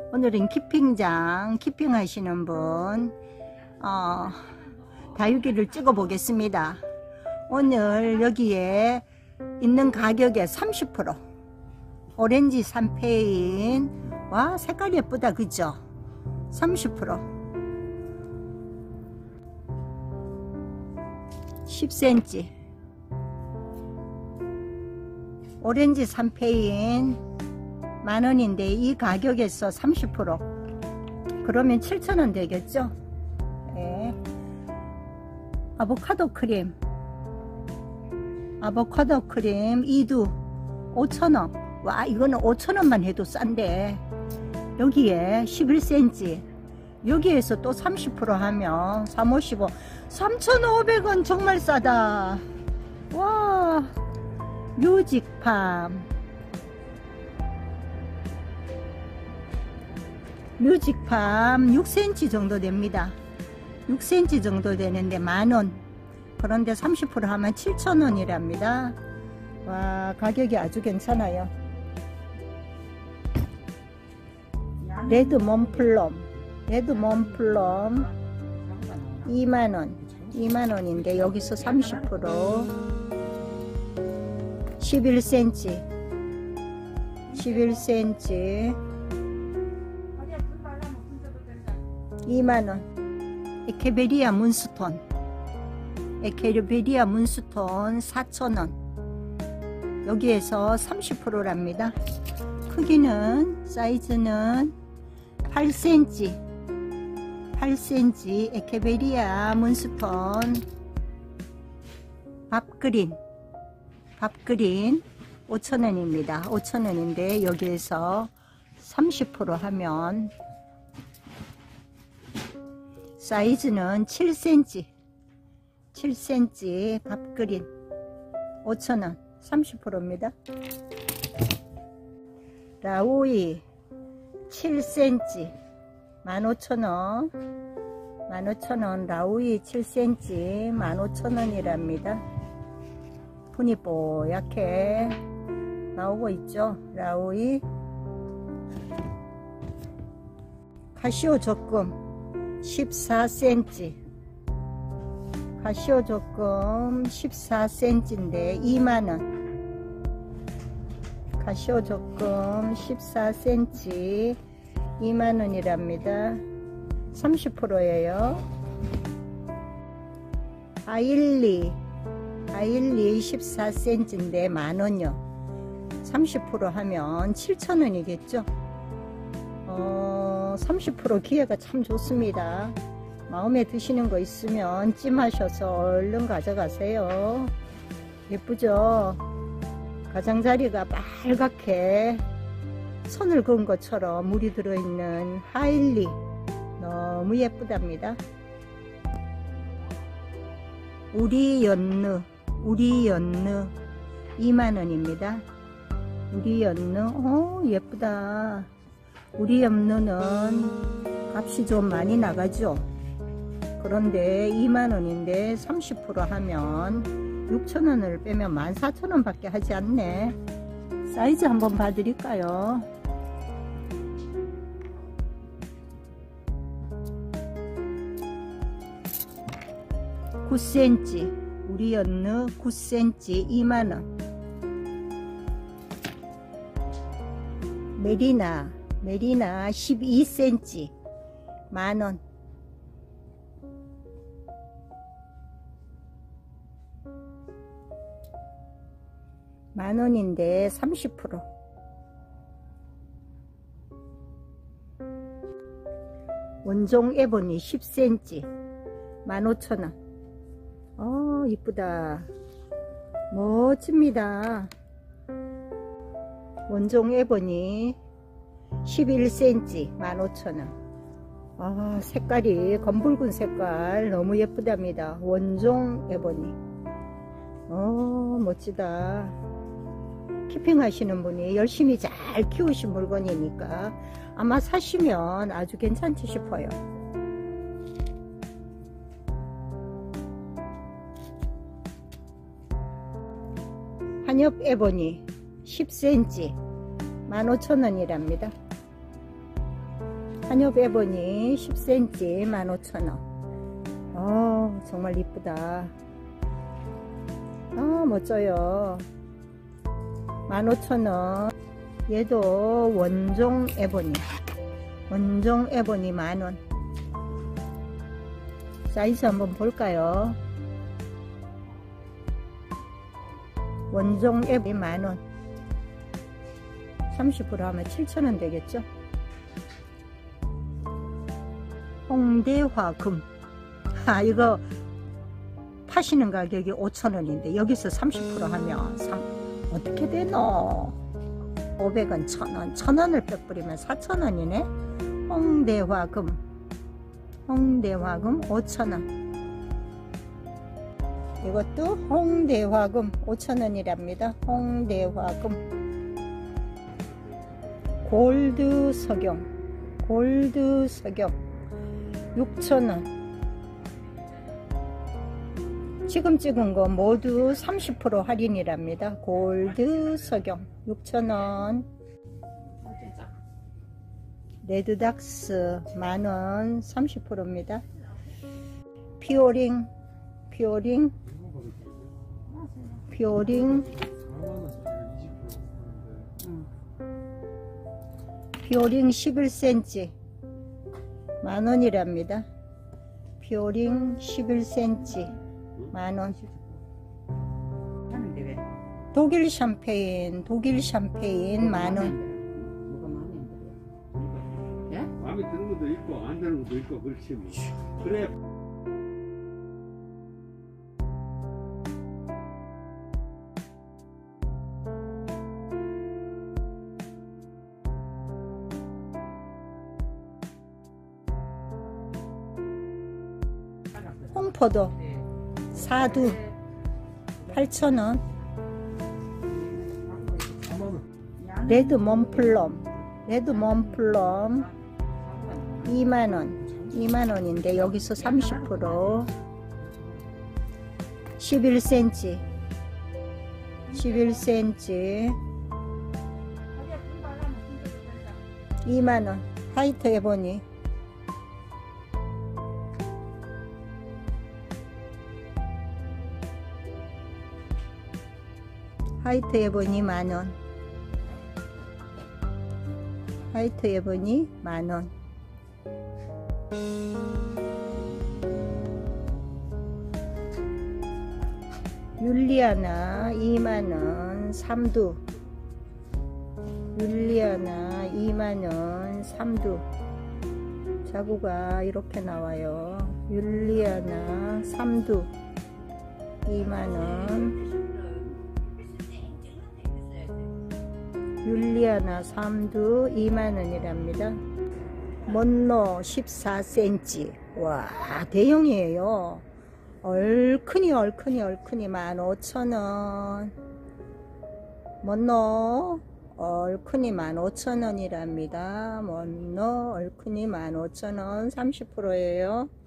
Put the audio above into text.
오늘은 키핑장 키핑 하시는 분 다육이를 찍어 보겠습니다. 오늘 여기에 있는 가격에 30% 오렌지 삼페인. 와, 색깔 예쁘다, 그죠? 30% 10cm 오렌지 삼페인 만원인데 이 가격에서 30% 그러면 7,000원 되겠죠? 네. 아보카도 크림 이두 5,000원. 와, 이거는 5,000원만 해도 싼데 여기에 11cm 여기에서 또 30% 하면 355 3,500원. 정말 싸다. 와, 뮤직팜 6cm 정도 됩니다. 6cm 정도 되는데 만원. 그런데 30% 하면 7,000원이랍니다. 와, 가격이 아주 괜찮아요. 레드 몬플럼 2만원 2만원인데 여기서 30% 11cm 2만원. 에케베리아 문스톤 4,000원. 여기에서 30%랍니다. 크기는 사이즈는 8cm 에케베리아 문스톤 밥그린 5,000원입니다. 5,000원인데 여기에서 30% 하면 사이즈는 7cm 밥그린 5,000원 30%입니다. 라우이 7cm 15,000원 라우이 7cm 15,000원이랍니다. 분이 뽀얗게 나오고 있죠. 라우이. 카시오 적금 14cm 카시오 적금 14cm인데 2만원. 카시오 적금 14cm 2만원이랍니다. 30%예요. 아일리 14cm인데 만원요. 30% 하면 7,000원이겠죠. 30% 기회가 참 좋습니다. 마음에 드시는 거 있으면 찜하셔서 얼른 가져가세요. 예쁘죠? 가장자리가 빨갛게 손을 그은 것처럼 물이 들어있는 하일리 너무 예쁘답니다. 우리 연느 2만원입니다. 우리 연느 예쁘다. 우리 연느는 값이 좀 많이 나가죠. 그런데 2만원인데 30% 하면 6,000원을 빼면 14,000원 밖에 하지 않네. 사이즈 한번 봐드릴까요? 우리 연느 9cm 2만원. 메리나 12cm 만원. 만원인데 30%. 원종 에보니 10cm 15,000원. 이쁘다. 멋집니다. 원종 에보니 11cm 15,000원. 색깔이 검붉은 색깔 너무 예쁘답니다. 원종 에보니. 멋지다. 키핑 하시는 분이 열심히 잘 키우신 물건이니까 아마 사시면 아주 괜찮지 싶어요. 한엽 에보니 10cm 15,000원이랍니다. 한엽 에보니 10cm 15,000원. 정말 이쁘다. 멋져요. 15,000원. 얘도 원종 에보니. 원종 에보니 만원. 사이즈 한번 볼까요? 원종 에보니 만원. 30% 하면 7,000원 되겠죠? 홍대화금. 이거 파시는 가격이 5,000원인데 여기서 30% 하면 어떻게 되노? 500원, 1,000원, 1,000원을 빼버리면 4,000원이네. 홍대화금. 홍대화금 5,000원. 이것도 홍대화금 5,000원이랍니다. 홍대화금. 골드 석영. 골드 석영 6,000원. 지금 찍은 거 모두 30% 할인이랍니다. 골드 석영 6,000원. 레드닥스 만원 30%입니다. 피오링. 피오링 11cm 만원이랍니다. 피오링 11cm 만원. 독일 샴페인 만원. 마음에 드는 것도 있고 안 드는 것도 있고 그렇지 뭐. 그래. 홍포도 사두 8,000원. 레드 몬플럼 2만원. 2만원인데 여기서 30% 11cm 2만원. 화이트 에보니 만원. 화이트 에보니 만원. 율리아나 2만원 3두. 율리아나 2만원 3두. 자구가 이렇게 나와요. 율리아나 3두 2만원. 율리아나 3두 2만원이랍니다. 먼로 14cm. 와, 대형이에요. 얼큰이 15,000원. 먼로 얼큰이 15,000원이랍니다. 먼로 얼큰이 15,000원 30%예요.